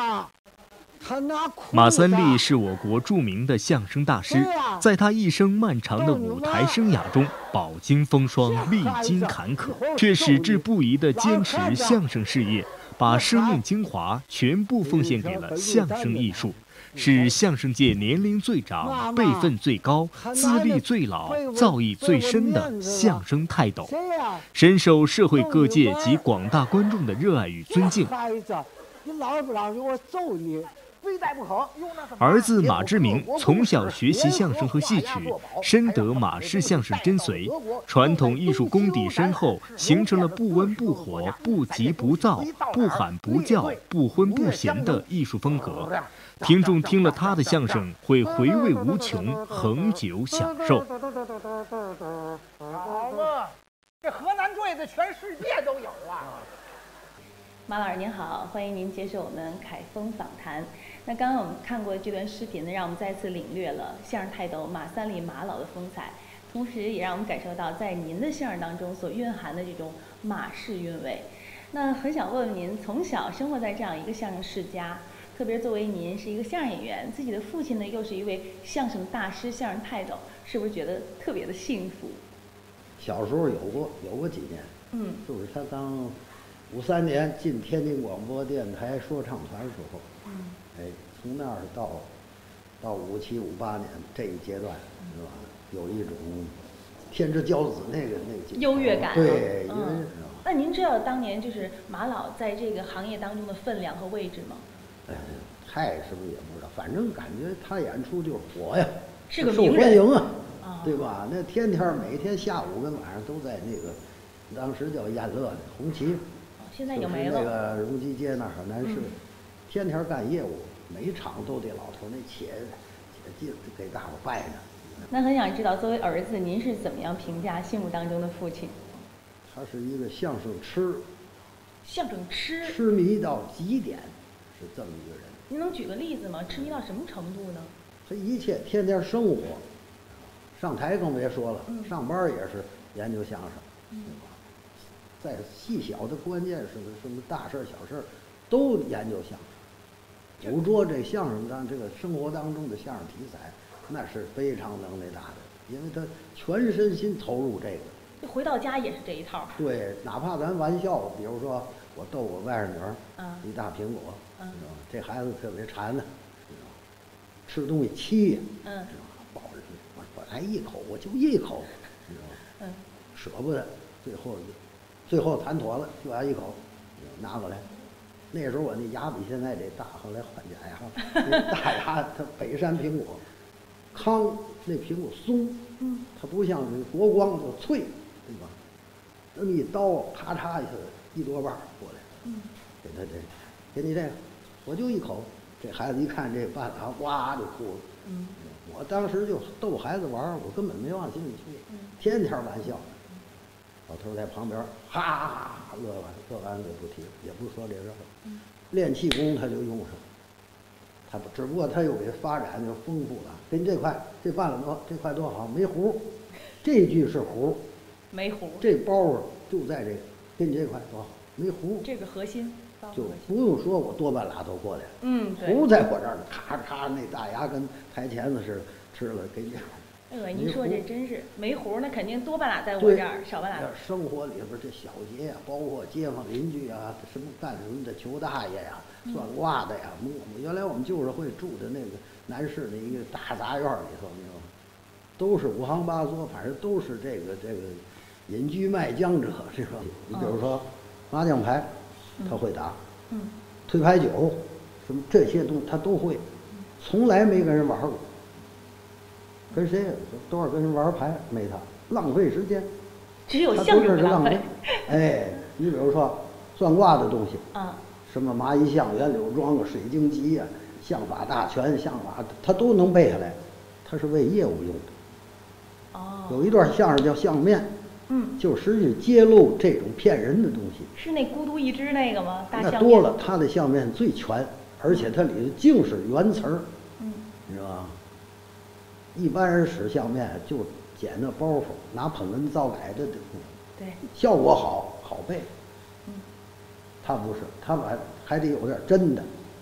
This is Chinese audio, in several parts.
马三立是我国著名的相声大师，在他一生漫长的舞台生涯中，饱经风霜，历经坎坷，却矢志不移地坚持相声事业，把生命精华全部奉献给了相声艺术，是相声界年龄最长、辈分最高、资历最老、造诣最深的相声泰斗，深受社会各界及广大观众的热爱与尊敬。 你老不老实，我揍你！非带不可。 儿子马志明从小学习相声和戏曲，深得马氏相声真髓，传统艺术功底深厚，形成了不温不火、不急不躁、不喊不叫、不荤不咸的艺术风格。听众听了他的相声，会回味无穷，恒久享受。 好嘛，这河南坠子全世界都有啊！ 马老师您好，欢迎您接受我们凯风访谈。那刚刚我们看过这段视频呢，让我们再次领略了相声泰斗马三立马老的风采，同时也让我们感受到在您的相声当中所蕴含的这种马氏韵味。那很想问问您，从小生活在这样一个相声世家，特别作为您是一个相声演员，自己的父亲呢又是一位相声大师、相声泰斗，是不是觉得特别的幸福？ 小时候有过几年，就是他刚53年进天津广播电台说唱团的时候，从那儿到57、58年这一阶段，是吧？有一种天之骄子那个优越感。 对， 那您知道当年就是马老在这个行业当中的分量和位置吗？ 太是不是也不知道，反正感觉他演出就是火呀， 是个受欢迎啊， 对吧？那每天下午跟晚上都在那个当时叫燕乐的红旗。 现在有没了？ 那个荣基街那儿很难事，天天干业务，每场都得老头那且进给大伙拜呢。 那很想知道，作为儿子，您是怎么样评价心目当中的父亲？ 他是一个相声痴迷到极点，是这么一个人。 您能举个例子吗？痴迷到什么程度呢？ 他一切天天生活，上台更别说了，上班也是研究相声，在细小的关键是什么大事小事都研究相声，捕捉这相声当这个生活当中的相声题材，那是非常能耐大的，因为他全身心投入这个。 回到家也是这一套。 对，哪怕咱玩笑，比如说我逗我外甥女儿，一大苹果，这孩子特别馋呢，吃东西气呀，抱着我本来一口我就一口，舍不得，最后谈妥了，就要一口，拿过来。那时候我那牙比现在这大，后来换假牙，那大牙它北山苹果，糠那苹果松，它不像那国光就脆，对吧？那么一刀咔嚓一下1多半过来，给他给你这个，我就一口。这孩子一看这半拉，哇就哭了。我当时就逗孩子玩，我根本没往心里去，天天玩笑。老头在旁边哈乐完就不提了，也不说这事儿。练气功他就用上，他只不过他又给发展就丰富了。跟这块这办了多，这块多好，没糊。这句是糊， 没糊。这包就在这个，跟你这块多好，没糊。 这个核心就不用说我多半拉都过来了。糊在我这儿，咔咔那大牙跟台钳子似的，吃了给你。 您说这真是没糊，那肯定多半拉在我这儿，少半拉。 生活里边这小节呀，包括街坊邻居啊，什么干什么的裘大爷呀、算卦的呀，原来我们旧社会住的那个南市的一个大杂院里头，你知道吗？都是五行八作，反正都是这个隐居卖浆者，是吧？你比如说麻将牌，他会打，推牌九，什么这些东西他都会，从来没跟人玩过。跟谁多少跟人玩牌没他，浪费时间。 只有相声浪费。你比如说算卦的东西，什么麻衣相、袁柳庄啊、水晶集啊、相法大全、相法，他都能背下来，他是为业务用的。有一段相声叫相面，就实际揭露这种骗人的东西。 是那孤独一只那个吗？大相面。 那多了，他的相面最全，而且它里头净是原词儿，你知道吗？一般人使相面就捡那包袱，拿捧哏造改的， 对， 效果好背。他不是，他还得有点真的，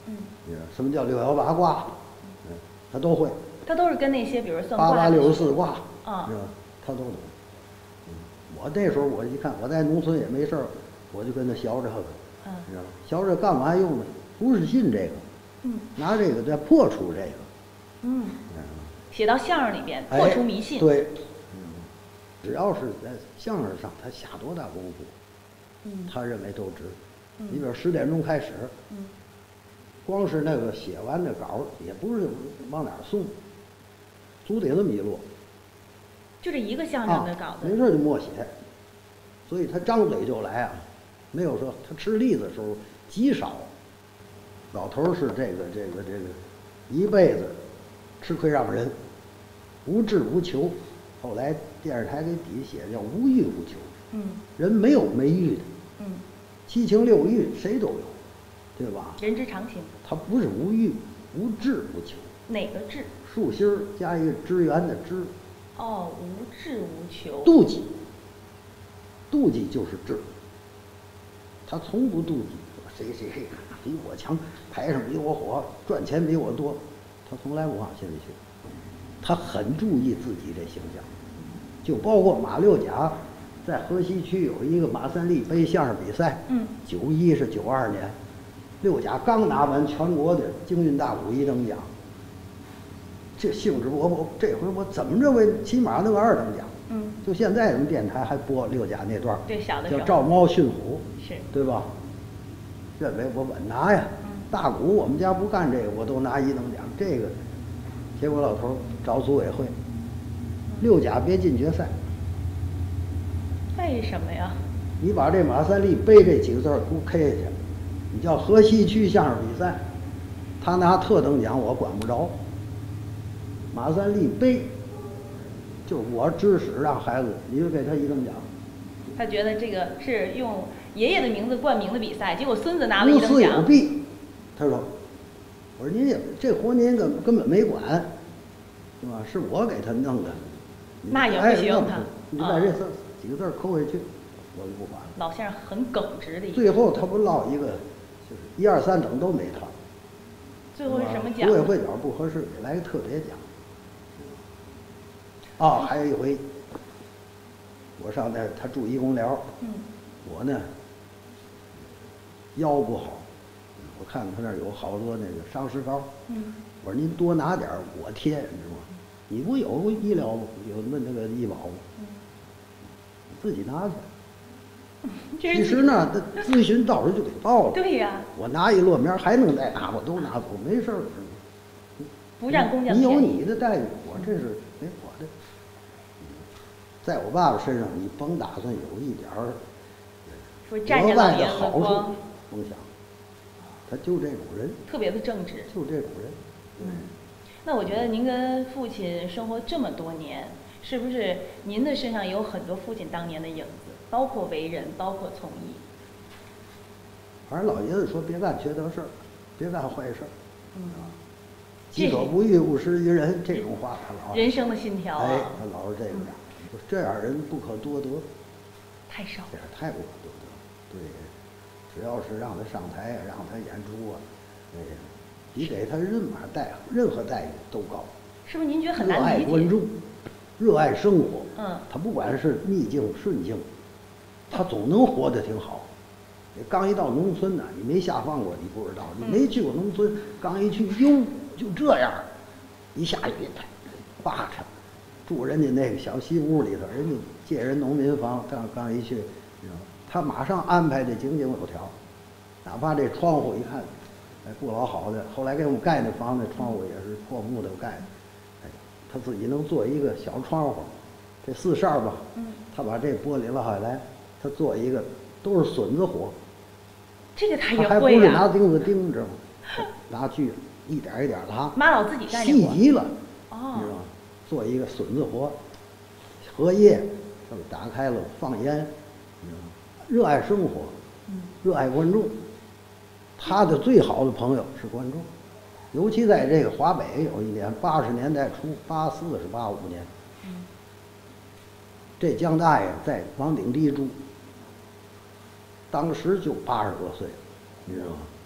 什么叫618卦，他都会。 他都是跟那些比如算卦 8864卦， 啊， 他都懂。我那时候我一看，我在农村也没事儿，我就跟他学这个，你知道吗？学这干嘛用呢？不是信这个，拿这个再破除这个， 写到相声里边破除迷信。 对，只要是在相声上他下多大功夫，他认为都值。你比如10点钟开始，光是那个写完的稿也不是往哪儿送，足得那么一摞。 就这一个相声的稿子， 没事就默写，所以他张嘴就来啊，没有说他吃栗子的时候极少。老头是这个一辈子吃亏让人，无志无求。后来电视台给底下写的叫无欲无求，人没有没欲的，七情六欲谁都有，对吧？ 人之常情。 他不是无欲，无志无求。 哪个志？ 竖心儿加一个支援的支。 哦，无志无求。 妒忌，妒忌就是志。他从不妒忌谁比我强，台上比我火，赚钱比我多，他从来不往心里去。他很注意自己这形象，就包括马六甲在河西区有一个马三立背相声比赛，91是92年，六甲刚拿完全国的京韵大鼓1等奖。这兴致勃勃，这回我怎么着为起码弄个2等奖。就现在我们电台还播六甲那段， 对，小的时候叫赵猫驯虎， 是， 对吧？认为我稳拿呀，大鼓我们家不干这个，我都拿1等奖。这个，结果老头找组委会，六甲别进决赛。 为什么呀？ 你把这马三立背这几个字给我 K 下去，你叫河西区相声比赛，他拿特等奖我管不着。马三立背，就我指使让孩子，你就给他1等奖。 他觉得这个是用爷爷的名字冠名的比赛，结果孙子拿了1等奖。 无私有弊，他说：“我说您这活您根本没管，是吧？是我给他弄的。 那也不行， 你把这几个字扣回去，我就不管了。” 老先生很耿直的。 最后他不落一个，就是1、2、3等都没他。 最后是什么奖？ 组委会角不合适，给来个特别奖。哦，还有一回，我上那他住1公寮，我呢腰不好，我看他那儿有好多那个伤石膏，我说您多拿点我贴，你知道吗？你不有医疗有那个医保吗？自己拿去。其实呢，他咨询到时候就给报了。 对呀。 我拿一摞苗还能再拿，我都拿走，没事儿。 不占公家你有你的待遇，我这是没我的。在我爸爸身上，你甭打算有一点儿额外的好处，甭想。他就这种人， 特别的正直， 就这种人。 那我觉得您跟父亲生活这么多年，是不是您的身上有很多父亲当年的影子，包括为人，包括从艺？ 反正老爷子说别干缺德事儿，别干坏事儿。己所不欲，勿施于人，这种话他老人生的信条哎，他老是这个样。这样人不可多得， 太少， 这样太不可多得。对，只要是让他上台啊，让他演出啊，你给他任何待遇都高。 是不是您觉得很难理解？ 热爱观众，热爱生活。他不管是逆境顺境，他总能活得挺好。你刚一到农村呢，你没下放过，你不知道，你没去过农村，刚一去，哟，就这样，一下雨，巴嚓。住人家那个小西屋里头，人家借人农民房，刚一去，他马上安排的井井有条，哪怕这窗户一看，不老好的，后来给我们盖那房子窗户也是破木头盖的，他自己能做一个小窗户，这4扇吧，他把这玻璃拉下来，他做一个都是笋子活， 这个他也会还不是拿钉子钉着吗？拿锯一点一点拉， 妈老自己干这活，细极了，知道吗？做一个笋子活，荷叶，打开了放烟，热爱生活，热爱观众。他的最好的朋友是观众，尤其在这个华北有一年80年代初，84是85年，这江大爷在王顶堤住，当时就80多岁，你知道吗？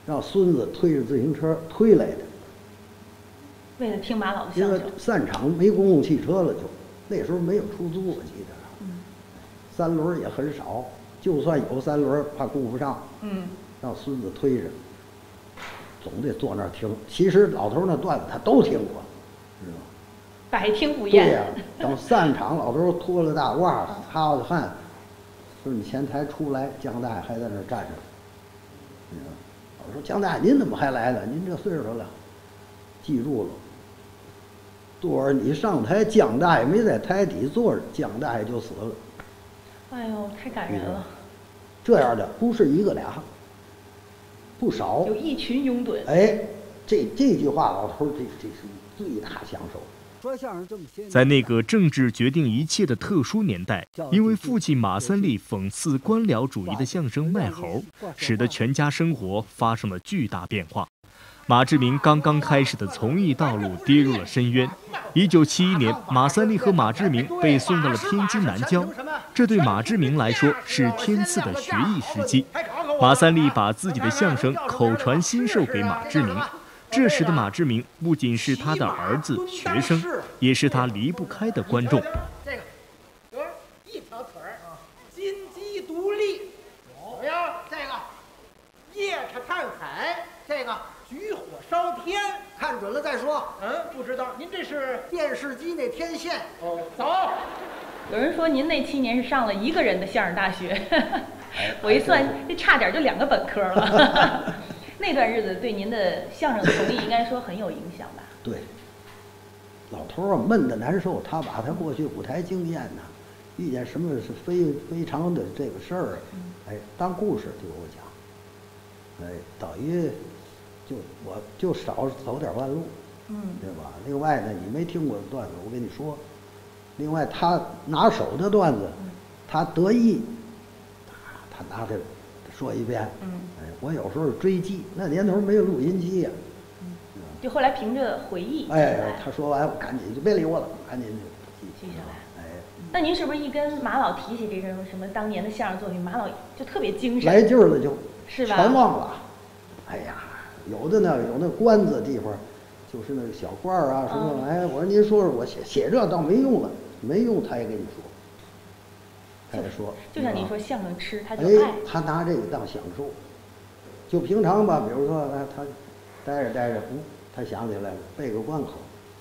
让孙子推着自行车推来的。 为了听马老的相因为声。 散场没公共汽车了就，那时候没有出租，我记得。三轮也很少，就算有三轮，怕顾不上。让孙子推着，总得坐那儿听。其实老头那段子他都听过，知道吗？ 百听不厌。 对呀，等散场，老头脱了大褂，擦着汗，顺前台出来，姜大爷还在那儿站着。我说姜大爷，您怎么还来了？您这岁数了，记住了。坐着你上台，姜大爷没在台底坐着，姜大爷就死了。 哎呦，太感人了。 这样的不是一个俩，不少。 有一群拥趸。 哎，这句话，老头这是最大享受。 说相声这么些年， 在那个政治决定一切的特殊年代，因为父亲马三立讽刺官僚主义的相声卖猴，使得全家生活发生了巨大变化。马志明刚刚开始的从艺道路跌入了深渊。1971年，马三立和马志明被送到了天津南郊，这对马志明来说是天赐的学艺时机。马三立把自己的相声口传心授给马志明，这时的马志明不仅是他的儿子、学生，也是他离不开的观众。 这个，一条腿儿，金鸡独立，怎么样？这个，夜叉探海，这个。举火烧天，看准了再说。不知道，您这是电视机那天线。走。 有人说您那7年是上了1个人的相声大学，我一算，这差点就2个本科了。那段日子对您的相声从艺应该说很有影响吧？ 对。老头啊，闷得难受，他把他过去舞台经验呢，遇见什么是非常的这个事儿，当故事对我讲，等于。我就少走点弯路，对吧？另外呢，你没听过的段子，我跟你说。另外，他拿手的段子，他得意，他拿着说一遍。我有时候追记，那年头没有录音机呀。 就后来凭着回忆。 他说完，我赶紧就别理我了，赶紧就记下来。那您是不是一跟马老提起这个什么当年的相声作品，马老就特别精神？ 来劲儿了就， 是吧？ 全忘了。哎呀。有的呢，有那关子地方，就是那个小罐儿啊什么。我说您说说，我写这倒没用了，没用他也跟你说，他也说。 就像你说相声吃，他就爱。 他拿这个当享受。就平常吧，比如说他待着，他想起来了，背个贯口，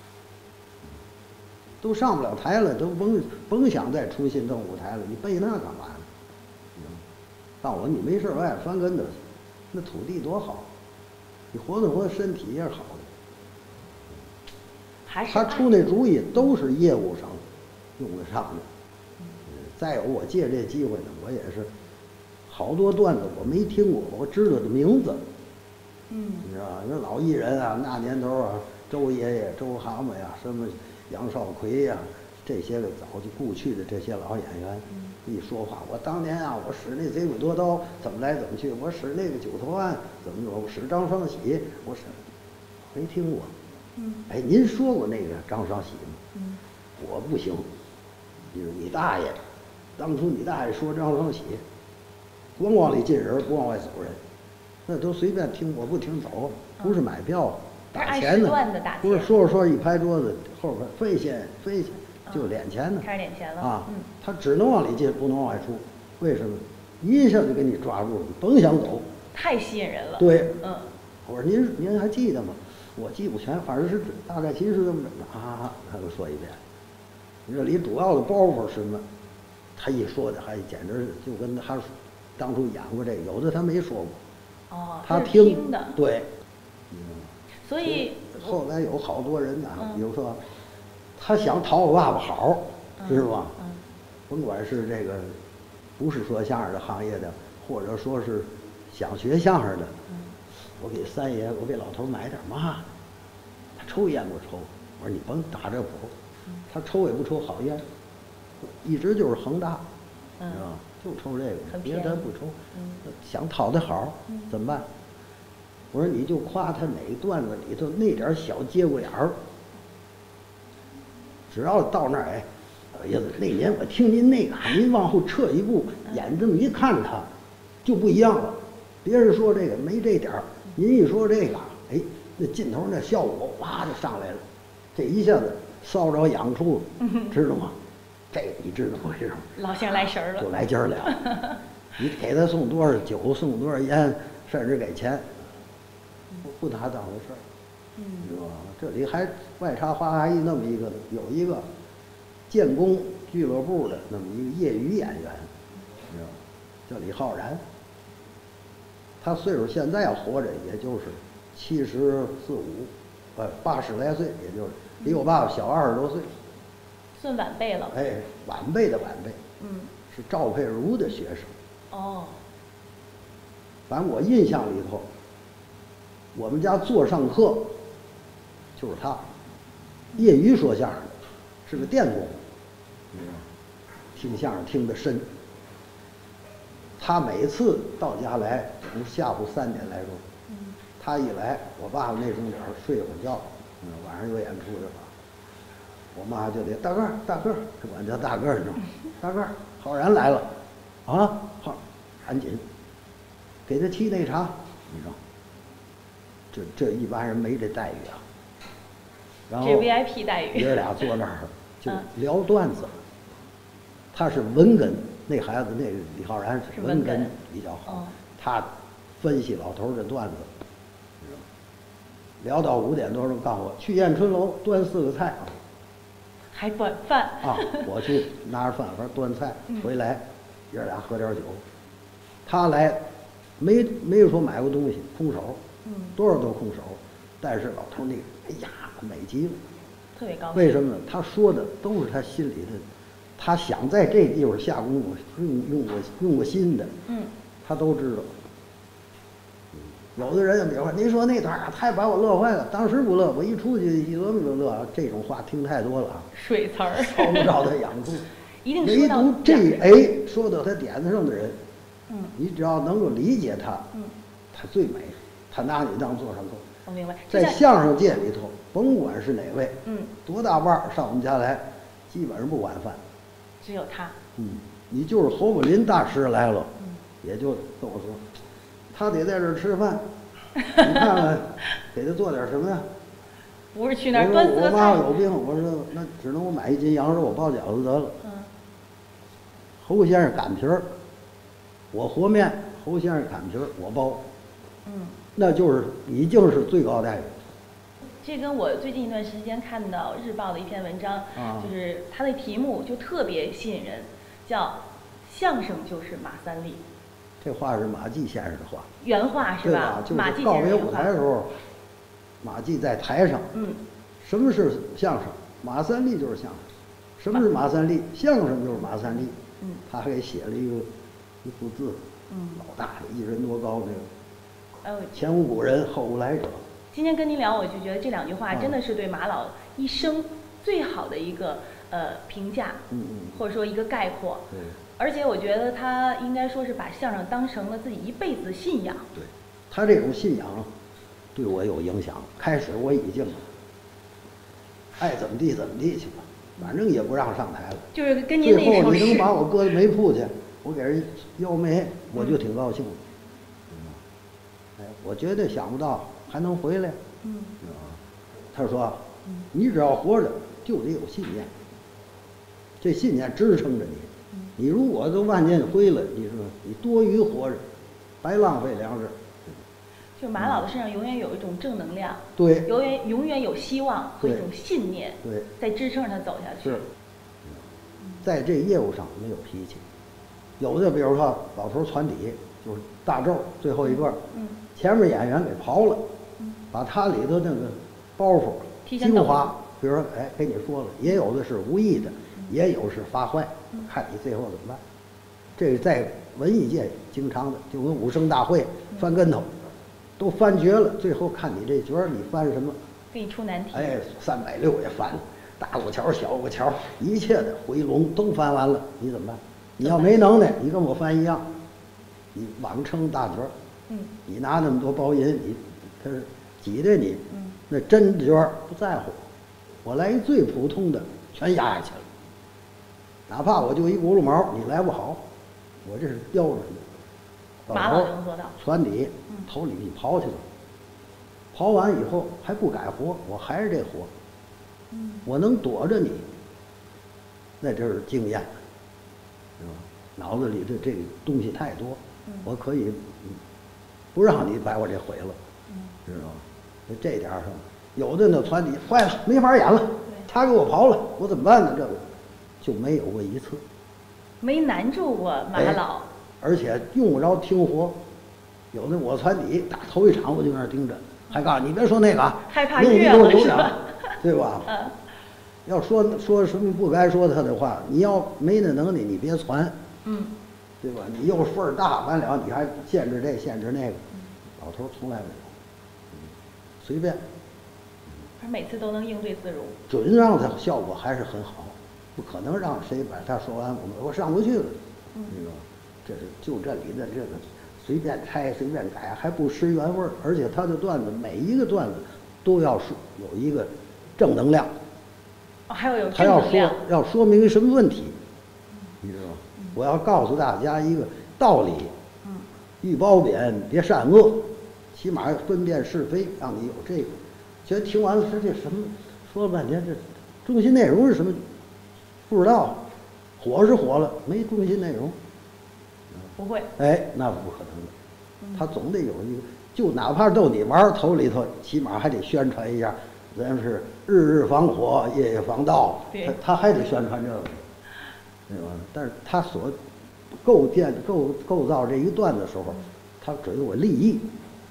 都上不了台了，都甭想再出新登舞台了，你背那干嘛呢？告诉我你没事外边翻跟头，那土地多好。你活动身体也是好的。他出那主意都是业务上用得上的。再有我借这机会呢，我也是好多段子我没听过，我知道的名字。你知道吧？那老艺人啊，那年头啊，周爷爷、周蛤蟆呀，什么杨少奎呀，这些个早就故去的这些老演员，一说话，我当年啊，我使那贼鬼多刀怎么来怎么去，我使那个九头案怎么我使张双喜，我使没听过。您说过那个张双喜吗？我不行。你大爷，当初你大爷说张双喜，光往里进人，不往外走人，那都随便听，我不听走，不是买票打钱呢，不是说一拍桌子后边费钱，就敛钱呢， 开始敛钱了啊！他只能往里进，不能往外出，为什么？一下就给你抓住了，你甭想走， 太吸引人了。 对，我说您还记得吗？我记不全，反正是大概其实这么他就说一遍。你这里主要的包袱是什么？他一说的还简直就跟他当初演过这个，有的他没说过。他听的。 对。 所以后来有好多人呢，比如说，他想讨我爸爸好，知道吧？甭管是这个，不是说相声的行业的，或者说是想学相声的，我给三爷，我给老头买点嘛。他抽烟不抽？我说你甭打这谱，他抽也不抽好烟，一直就是恒大，是吧？就抽这个，别的不抽。想讨他好，怎么办？我说你就夸他哪段子里头那点小节骨眼儿，只要到那儿，哎呀，那年我听您那个，您往后撤一步，眼这么一看他，就不一样了。别人说这个没这点儿， 您一说这个，哎，那劲头那效果哇就上来了，这一下子烧着痒处了，知道吗？这你知道回事吗？ 老先生来神儿了， 就来劲儿了。你给他送多少酒，送多少烟，甚至给钱，不拿当回事儿，知道吧？这里还外插花还那么一个，有一个建工俱乐部的那么一个业余演员，知道吧？叫李浩然。他岁数现在要活着，也就是74、75，80来岁，也就是比我爸爸小20多岁， 算晚辈了。 哎，晚辈的晚辈，是赵佩茹的学生。 哦。 反正我印象里头，我们家座上客就是他，业余说相声的，是个电工，听相声听得深。他每次到家来，从下午3点来钟，他一来，我爸爸那钟点睡会儿觉，晚上有演出的话，我妈就得大个儿，管叫大个儿，你知道吗？大个儿，浩然来了，啊，好，赶紧给他沏那茶，你知道，这一般人没这待遇啊。然后这 VIP 待遇。 爷俩坐那儿就聊段子，他是文哏。那孩子，那个李浩然是文哏比较好，他分析老头儿的段子，聊到5点多钟，告诉我去燕春楼端4个菜， 还端饭啊！我去拿着饭盒端菜回来，爷俩喝点酒。他来没有说买过东西，空手，多少都空手，但是老头儿那个，哎呀，美极了， 特别高兴。 为什么呢？他说的都是他心里的。他想在这地方下功夫，用过心的，他都知道。有的人比如说，您说那段儿太把我乐坏了，当时不乐，我一出去一琢磨就乐。这种话听太多了啊， 水词儿， 烧不着他痒处。 一定说到唯独这说到他点子上的人，你只要能够理解他，他最美，他拿你当座上客。 我明白。 在相声界里头，甭管是哪位，多大腕儿上我们家来，基本上不晚饭。 只有他。 你就是侯宝林大师来了，也就跟我说，他得在这儿吃饭，你看看，给他做点什么呀？ 不是去那儿端4个菜。 我妈有病，我说那只能我买1斤羊肉，我包饺子得了。侯先生擀皮儿，我和面；侯先生擀皮儿，我包。那就是已经是最高待遇。 这跟我最近一段时间看到日报的一篇文章，就是它的题目就特别吸引人，叫“相声就是马三立”。 这话是马季先生的话， 原话是吧？马季先生告别舞台的时候，马季在台上，什么是相声？马三立就是相声。什么是马三立？相声就是马三立。他还给写了一幅字，老大的1人多高那个，前无古人，后无来者。 今天跟您聊，我就觉得这2句话真的是对马老一生最好的一个评价，或者说一个概括。而且我觉得他应该说是把相声当成了自己一辈子的信仰。 对，他这种信仰对我有影响。开始我已经爱怎么地怎么地去吧，反正也不让上台了。 就是跟您那最后你能把我搁到煤铺去，我给人要煤，我就挺高兴的。我绝对想不到还能回来。他说，你只要活着，就得有信念，这信念支撑着你。你如果都万念灰了，你说你多余活着，白浪费粮食。 就马老的身上永远有一种正能量， 对， 永远有希望和一种信念， 对， 在支撑着他走下去。 是，在这业务上没有脾气，有的比如说老头传底，就是大咒最后一段，前面演员给刨了，把他里头那个包袱精华，比如说给你说了，也有的是无意的，也有是发坏，看你最后怎么办。这个在文艺界经常的，就跟武生大会翻跟头，都翻绝了，最后看你这角儿，你翻什么？ 给你出难题。 360也翻了，大过桥、小过桥，一切的回笼都翻完了，你怎么办？你要没能耐，你跟我翻一样，你妄称大角儿，你拿那么多包银，你他是挤兑你，那真角儿不在乎，我来一最普通的，全压下去了，哪怕我就一轱辘毛，你来不好，我这是标准的。 马老能做到。 船底头里一刨去了， 刨完以后还不改活，我还是这活，我能躲着你，那就是经验，是吧？脑子里的这个东西太多，我可以不让你把我这毁了，知道吗？这点上，有的呢船底坏了没法演了，他给我刨了，我怎么办呢？这个就没有过一次， 没难住过马老， 而且用不着听活。有的我船底打头一场我就在那儿盯着，还告诉你别说那个啊， 害怕热了是吧？ 对吧？要说什么不该说他的话，你要没那能力，你别传，对吧？你又份儿大完了，你还限制这限制那个，老头从来没有，随便， 他每次都能应对自如， 准让他效果还是很好，不可能让谁把他说完我上不去了，你说这是就这里的这个随便拆随便改，还不失原味儿，而且他的段子每一个段子都要有一个正能量。 还有他要说明什么问题，你知道吗？我要告诉大家一个道理，欲褒贬别善恶，起码分辨是非，让你有这个。其实听完了说这什么，说了半天这中心内容是什么，不知道，火是火了，没中心内容， 不会， 哎，那不可能的，他总得有一个，就哪怕逗你玩头里头，起码还得宣传一下。咱是日日防火，夜夜防盗，他还得宣传这个，对吧？但是他所构造这一段的时候，他只有利益。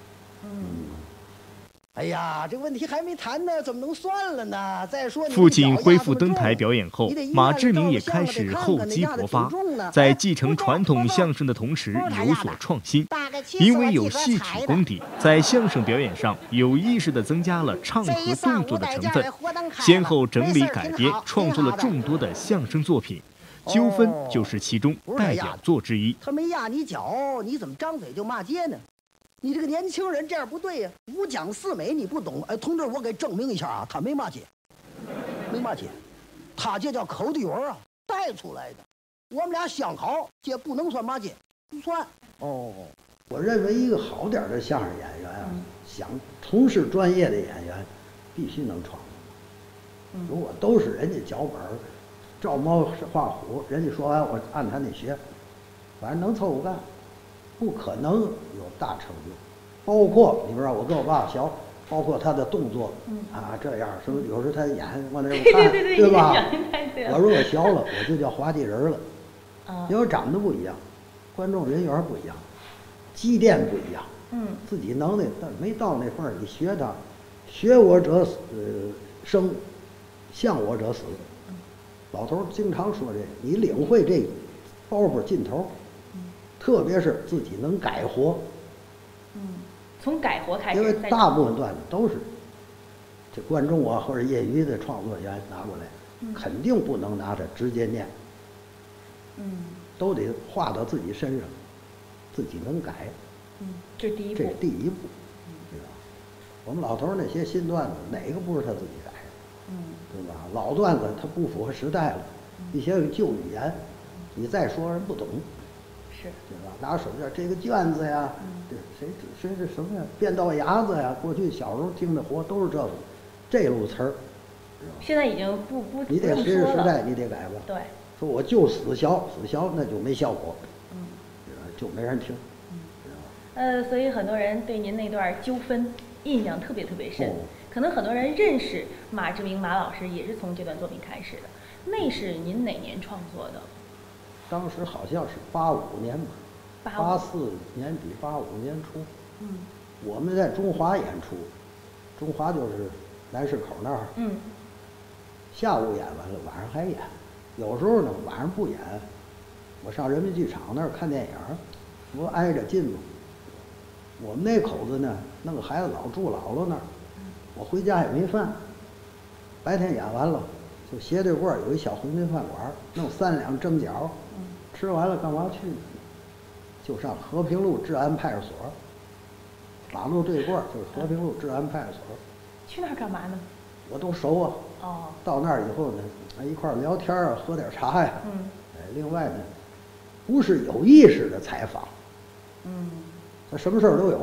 哎呀，这问题还没谈呢，怎么能算了呢？再说父亲恢复登台表演后，马志明也开始厚积薄发，在继承传统相声的同时有所创新。因为有戏曲功底，在相声表演上有意识地增加了唱和动作的成分，先后整理改编创作了众多的相声作品，《纠纷》就是其中代表作之一。 他没压你脚，你怎么张嘴就骂街呢？你这个年轻人这样不对呀！五讲四美你不懂，哎，同志，我给证明一下啊，他没骂街，没骂街，他这叫口底语啊，带出来的。我们俩相好，这不能算骂街，不算。 我认为一个好点的相声演员啊，想从事专业的演员，必须能创。如果都是人家脚本照猫画虎，人家说完我按他那学，反正能凑合干。不可能有大成就，包括你不知道，我跟我爸爸学，包括他的动作，这样什么，有时候他演往那看，对吧？我如果学了，我就叫滑稽人了，因为长得不一样，观众人缘不一样，积淀不一样，自己能耐但没到那份儿，你学他，学我者生，向我者死。老头经常说这，你领会这包袱劲头。特别是自己能改活， 从改活开始， 因为大部分段子都是这观众啊或者业余的创作员拿过来，肯定不能拿着直接念，都得画到自己身上，自己能改， 这是第一步， 这是第一步，知道吧？我们老头那些新段子哪个不是他自己改的，对吧？老段子他不符合时代了，一些旧语言，你再说人不懂。 是， 对吧？拿手绢这个卷子呀，谁是什么呀？变道牙子呀，过去小时候听的活都是这路词儿。 现在已经不你得随着时代，你得改吧。 对。 说我就死学那就没效果，就没人听。 所以很多人对您那段纠纷印象特别深，可能很多人认识马志明马老师也是从这段作品开始的。那是您哪年创作的？ 当时好像是85年吧，84年底85年初。我们在中华演出，中华就是南市口那儿。下午演完了，晚上还演。有时候呢，晚上不演，我上人民剧场那儿看电影，不挨着近吗？我们那口子呢，弄个孩子老住姥姥那儿，我回家也没饭。白天演完了，就斜对过有一小红丁饭馆，弄3两蒸饺。吃完了干嘛去？就上和平路治安派出所，马路对过就是和平路治安派出所。 去那儿干嘛呢？ 我都熟啊。到那儿以后呢，一块聊天啊，喝点茶呀。另外呢，不是有意识的采访。他什么事儿都有，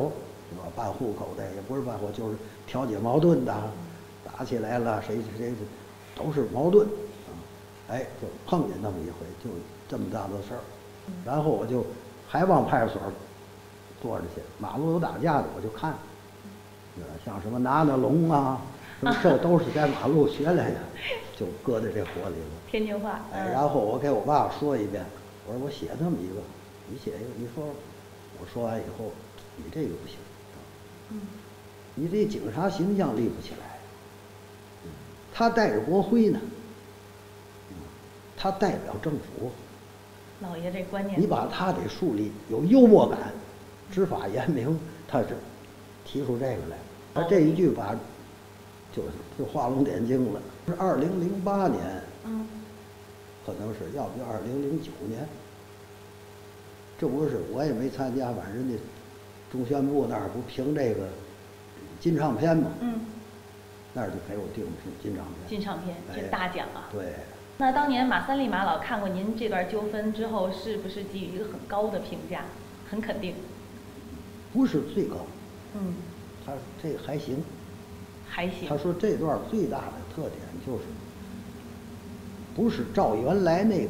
是吧？办户口的也不是办户，就是调解矛盾的，打起来了，谁都是矛盾，哎，就碰见那么一回，就这么大的事儿，然后我就还往派出所坐着去，马路有打架的我就看，像什么拿龙啊，什么这都是在马路学来的，就搁在这火里了。 天津话。 哎，然后我给我爸说一遍，我说我写这么一个，你写一个，你说我说完以后，你这个不行，你这警察形象立不起来，他带着国徽呢，他代表政府。 老爷这观念， 你把他得树立有幽默感，执法严明，他是提出这个来，他这一句把就画龙点睛了。是2008年，可能是要不就2009年，这不是我也没参加，反正人家中宣部那儿不评这个金唱片嘛，那儿就给我定是金唱片。 金唱片这大奖啊！ 对。 那当年马三立马老看过您这段纠纷之后，是不是给予一个很高的评价，很肯定？ 不是最高，他这个还行， 还行。 他说这段最大的特点就是，不是照原来那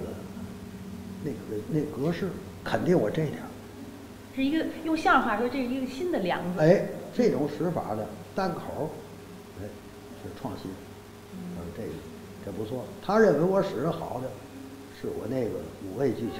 格式，肯定我这点儿。 是一个用相声话说，这是一个新的梁子。 哎，这种使法的单口，哎，是创新。这不错。他认为我使得好的，是我那个五味俱全。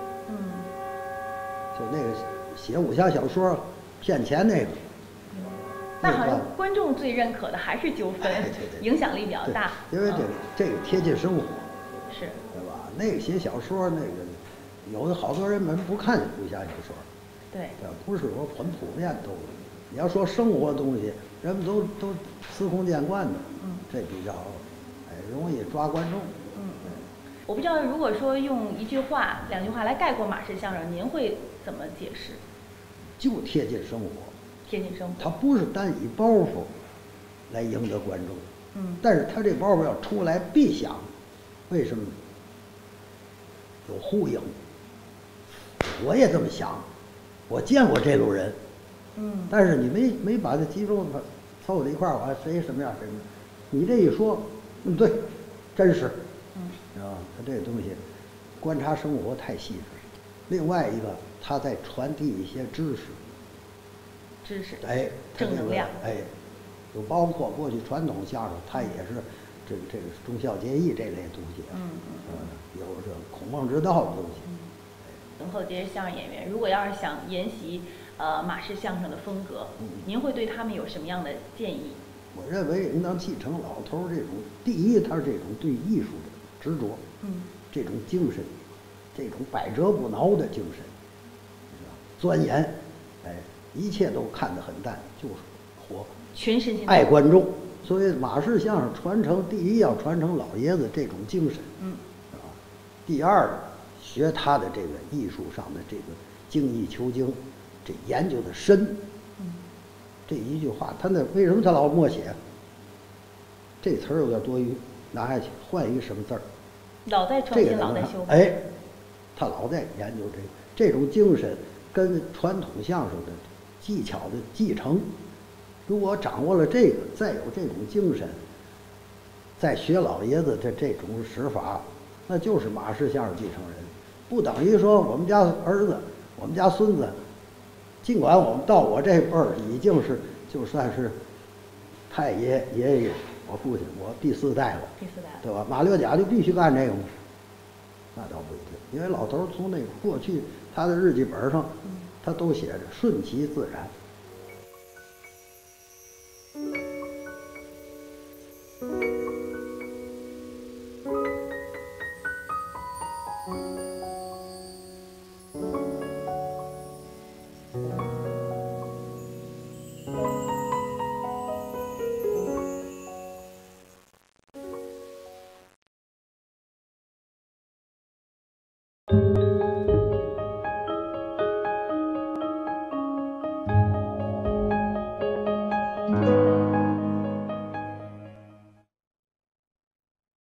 就那个写武侠小说骗钱那个。 那好像观众最认可的还是纠纷，影响力比较大。 因为这个贴近生活。 是。 对吧？那个写小说那个，有的好多人们不看武侠小说。 对。 不是说很普遍都。你要说生活东西，人们都司空见惯的。这比较。容易抓观众。 我不知道，如果说用一句话、2句话来概括马氏相声，您会怎么解释？ 就贴近生活。 贴近生活。 他不是单以包袱来赢得观众。但是他这包袱要出来必响，为什么？有呼应。我也这么想，我见过这路人。但是你没把这集中凑在一块儿，我谁什么样谁什么样，你这一说。对，真是，他这东西观察生活太细致。另外一个，他在传递一些知识，哎， 正能量， 哎，就包括过去传统相声，他也是这个忠孝节义这类东西，有这孔孟之道的东西。 等候这些相声演员，如果要是想研习马氏相声的风格，您会对他们有什么样的建议？ 我认为应当继承老头这种，第一，他是这种对艺术的执着，这种精神，这种百折不挠的精神，钻研，哎，一切都看得很淡，就是活， 全身心爱观众。所以马氏相声传承，第一要传承老爷子这种精神，第二，学他的这个艺术上的这个精益求精，这研究的深。这一句话，他那为什么他老默写？这词儿有点多余，拿下去换一个什么字儿？ 老在创新，老在修。 哎，他老在研究这种精神跟传统相声的技巧的继承。如果掌握了这个，再有这种精神，再学老爷子的这种使法，那就是马氏相声继承人。不等于说我们家儿子、我们家孙子。尽管我们到我这辈儿已经是就算是太爷爷，我父亲我第4代了，对吧？马六甲就必须干这个吗？那倒不一定，因为老头从那个过去他的日记本上，他都写着顺其自然。